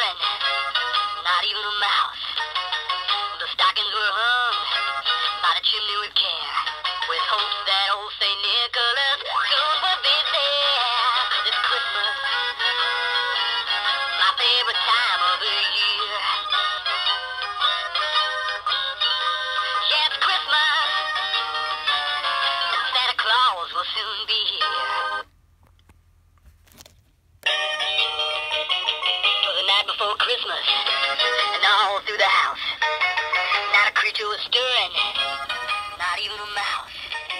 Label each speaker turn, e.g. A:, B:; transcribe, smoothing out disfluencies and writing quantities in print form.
A: stirring, not even a mouse. The stockings were hung by the chimney with care, with hopes that old St. Nicholas soon would be there. 'Cause it's Christmas, my favorite time of the year. Yeah, it's Christmas, and Santa Claus will soon be here. For the night before Christmas, and all through the house, not a creature was stirring, not even a mouse.